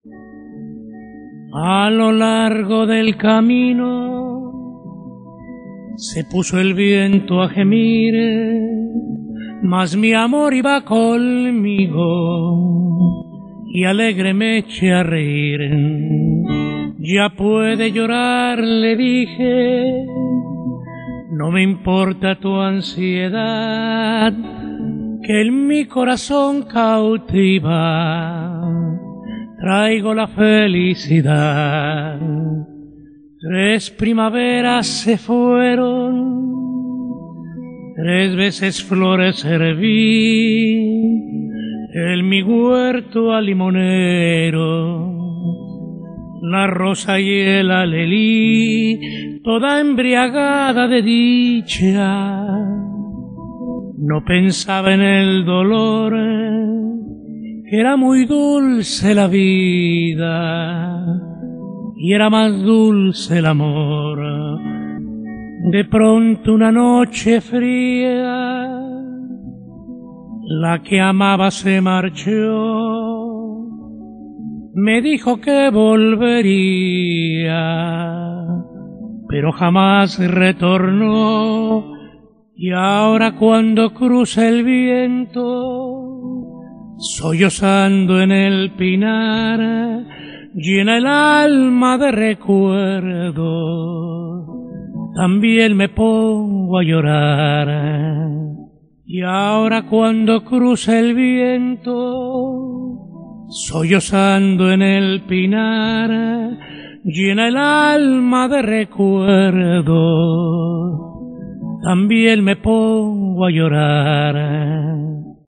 A lo largo del camino se puso el viento a gemir, mas mi amor iba conmigo y alegre me eché a reír. Ya puede llorar, le dije, no me importa tu ansiedad, que en mi corazón cautiva traigo la felicidad. 3 primaveras se fueron, 3 veces flores serví en mi huerto al limonero, la rosa y el alelí, toda embriagada de dicha. No pensaba en el dolor, que era muy dulce la vida y era más dulce el amor. De pronto una noche fría, la que amaba se marchó. Me dijo que volvería, pero jamás retornó. Y ahora cuando cruza el viento, sollozando en el pinar, llena el alma de recuerdos, también me pongo a llorar. Y ahora cuando cruza el viento, sollozando en el pinar, llena el alma de recuerdos, también me pongo a llorar.